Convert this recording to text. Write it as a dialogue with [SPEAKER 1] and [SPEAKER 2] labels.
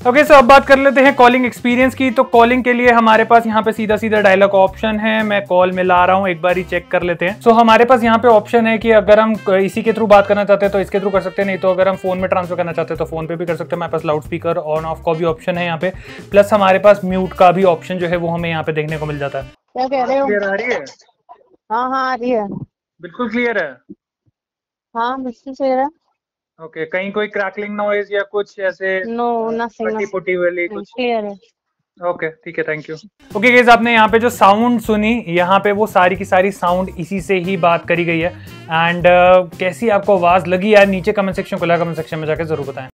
[SPEAKER 1] Okay so अब बात कर लेते हैं कॉलिंग एक्सपीरियंस की। तो कॉलिंग के लिए हमारे पास यहाँ पे सीधा सीधा डायलॉग ऑप्शन है। मैं कॉल में ला रहा हूँ, एक बार ही चेक कर लेते हैं। सो हमारे पास यहाँ पे ऑप्शन है कि अगर हम इसी के थ्रू बात करना चाहते हैं तो इसके थ्रू कर सकते हैं, नहीं तो अगर हम फोन में ट्रांसफर करना चाहते हैं तो फोन पे भी कर सकते हैं। हमारे पास लाउड स्पीकर ऑन ऑफ का भी ऑप्शन है यहाँ पे, प्लस हमारे पास म्यूट का भी ऑप्शन जो है वो हमें यहाँ पे देखने को मिल जाता है।
[SPEAKER 2] क्या कह रहे हो?
[SPEAKER 1] क्लियर आ रही है?
[SPEAKER 2] हाँ हाँ आ रही है।
[SPEAKER 1] बिल्कुल क्लियर है।
[SPEAKER 2] हाँ बिल्कुल सही है।
[SPEAKER 1] ओके, कहीं कोई क्रैकलिंग नॉइज या कुछ ऐसे
[SPEAKER 2] नो नथिंग,
[SPEAKER 1] कटी पुटी वाली कुछ?
[SPEAKER 2] क्लियर है।
[SPEAKER 1] ओके ठीक है, थैंक यू। ओके गाइस, आपने यहाँ पे जो साउंड सुनी, यहाँ पे वो सारी की सारी साउंड इसी से ही बात करी गई है। एंड कैसी आपको आवाज लगी यार, नीचे कमेंट सेक्शन खुला, कमेंट सेक्शन में जाकर जरूर बताएं।